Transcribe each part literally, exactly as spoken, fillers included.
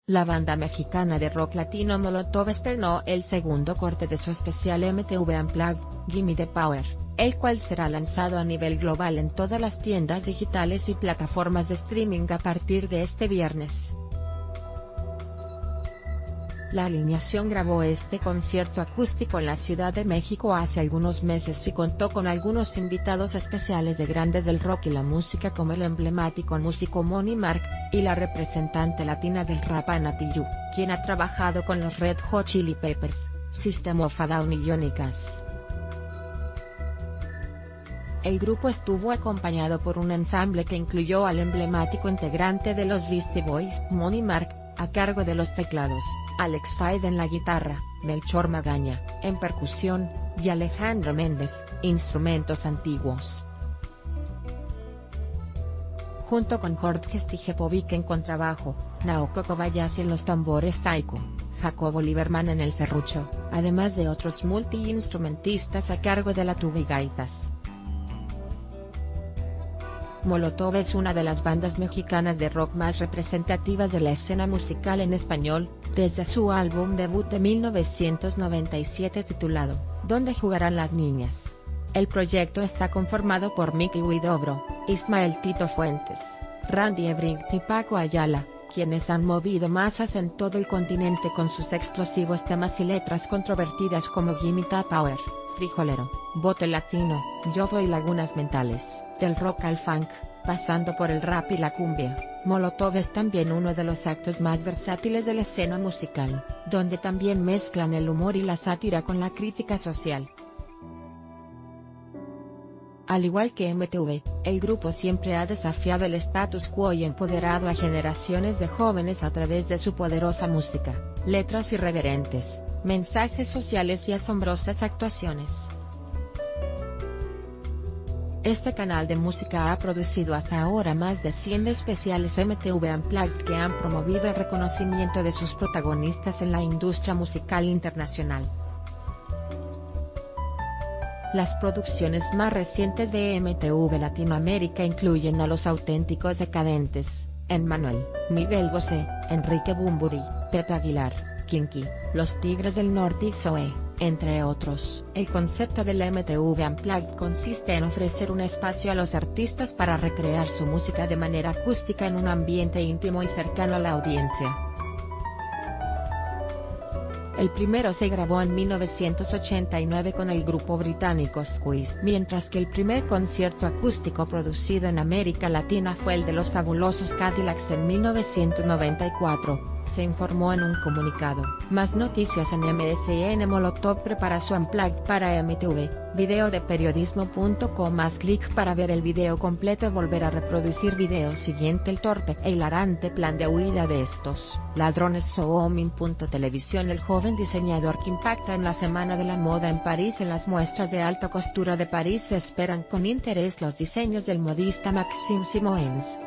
La banda mexicana de rock latino Molotov estrenó el segundo corte de su especial M T V Unplugged, Gimme the Power, el cual será lanzado a nivel global en todas las tiendas digitales y plataformas de streaming a partir de este viernes. La alineación grabó este concierto acústico en la Ciudad de México hace algunos meses y contó con algunos invitados especiales de grandes del rock y la música como el emblemático músico Moni Mark, y la representante latina del rap Ana Tijoux, quien ha trabajado con los Red Hot Chili Peppers, System of a Down y Johnny Cash. El grupo estuvo acompañado por un ensamble que incluyó al emblemático integrante de los Beastie Boys, Moni Mark, a cargo de los teclados, Alex Faid en la guitarra, Melchor Magaña, en percusión, y Alejandro Méndez, instrumentos antiguos. Junto con Jorge Stijepovic en contrabajo, Naoko Kobayashi en los tambores taiko, Jacobo Lieberman en el serrucho, además de otros multiinstrumentistas a cargo de la tuba y gaitas. Molotov es una de las bandas mexicanas de rock más representativas de la escena musical en español, desde su álbum debut de mil novecientos noventa y siete titulado ¿Dónde jugarán las niñas? El proyecto está conformado por Miki Huidobro, Ismael Tito Fuentes, Randy Ebrigts y Paco Ayala, quienes han movido masas en todo el continente con sus explosivos temas y letras controvertidas como Gimme the Power, Frijolero, Bote Latino, Yodo y Lagunas Mentales. Del rock al funk, pasando por el rap y la cumbia, Molotov es también uno de los actos más versátiles de la escena musical, donde también mezclan el humor y la sátira con la crítica social. Al igual que M T V, el grupo siempre ha desafiado el status quo y empoderado a generaciones de jóvenes a través de su poderosa música, letras irreverentes, mensajes sociales y asombrosas actuaciones. Este canal de música ha producido hasta ahora más de cien especiales M T V Unplugged que han promovido el reconocimiento de sus protagonistas en la industria musical internacional. Las producciones más recientes de M T V Latinoamérica incluyen a Los Auténticos Decadentes, Emmanuel, Miguel Bosé, Enrique Bunbury, Pepe Aguilar, Kinky, Los Tigres del Norte y Zoé, entre otros. El concepto del M T V Unplugged consiste en ofrecer un espacio a los artistas para recrear su música de manera acústica en un ambiente íntimo y cercano a la audiencia. El primero se grabó en mil novecientos ochenta y nueve con el grupo británico Squeeze, mientras que el primer concierto acústico producido en América Latina fue el de los Fabulosos Cadillacs en mil novecientos noventa y cuatro. Se informó en un comunicado. Más noticias en M S N. Molotov prepara su Unplugged para M T V, video de periodismo punto com. Haz clic para ver el video completo y volver a reproducir video siguiente. El torpe e hilarante plan de huida de estos ladrones. Soomin.televisión. El joven diseñador que impacta en la Semana de la Moda en París. En las muestras de alta costura de París se esperan con interés los diseños del modista Maxime Simoens.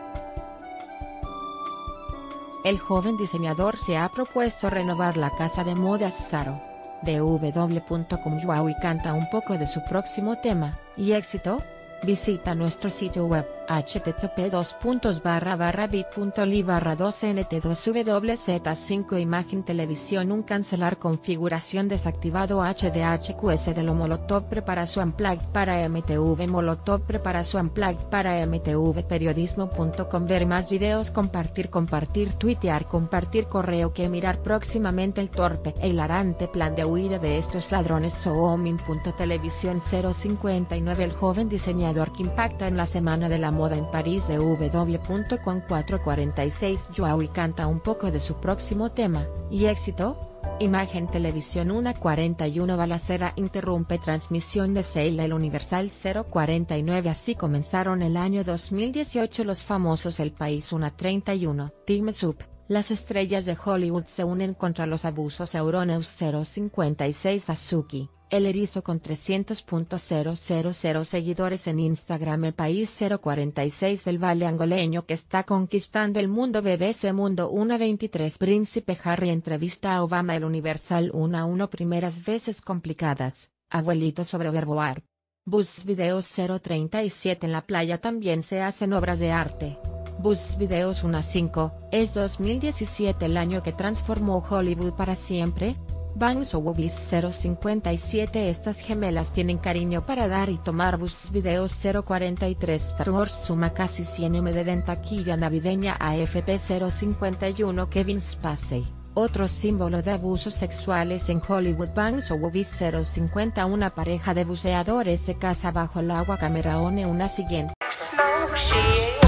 El joven diseñador se ha propuesto renovar la casa de modas Zara. D W punto com. Joao canta un poco de su próximo tema, ¿y éxito? Visita nuestro sitio web, h t t p dos puntos barra barra bit punto l y barra dos n t dos w z cinco. Imagen televisión. Un cancelar configuración desactivado. H D H Q S de lo Molotov prepara su Unplugged para M T V. Molotov prepara su Unplugged para M T V. Periodismo punto com. Ver más videos. Compartir compartir tuitear compartir correo que mirar próximamente. El torpe e hilarante plan de huida de estos ladrones. Soomin.televisión. cero cincuenta y nueve. El joven diseñador que impacta en la Semana de la Moda en París. D W punto com. cuatro cuarenta y seis. Joao canta un poco de su próximo tema, ¿y éxito? Imagen televisión. una cuarenta y uno. Balacera interrumpe transmisión de Seila. El Universal. cero cuarenta y nueve. Así comenzaron el año dos mil dieciocho los famosos. El País. una treinta y uno. Teams Up. Las estrellas de Hollywood se unen contra los abusos. Euronews. cero cincuenta y seis. Azuki, el erizo con trescientos mil seguidores en Instagram. El País. cero cuarenta y seis. El Valle angoleño que está conquistando el mundo. B B C Mundo. uno veintitrés. Príncipe Harry entrevista a Obama. El Universal. uno a uno. Primeras veces complicadas, abuelito sobre Verboar. Buzz Videos. cero treinta y siete. En la playa también se hacen obras de arte. Buzz Videos uno a cinco, ¿es dos mil diecisiete el año que transformó Hollywood para siempre? Bangs o Buzz cero cincuenta y siete. Estas gemelas tienen cariño para dar y tomar. Buzz Videos cero cuarenta y tres. Star Wars suma casi cien millones en taquilla navideña. A F P cero cincuenta y uno. Kevin Spacey, otro símbolo de abusos sexuales en Hollywood. Bangs o Buzz cero cincuenta. Una pareja de buceadores se casa bajo el agua. Cameron. Una siguiente.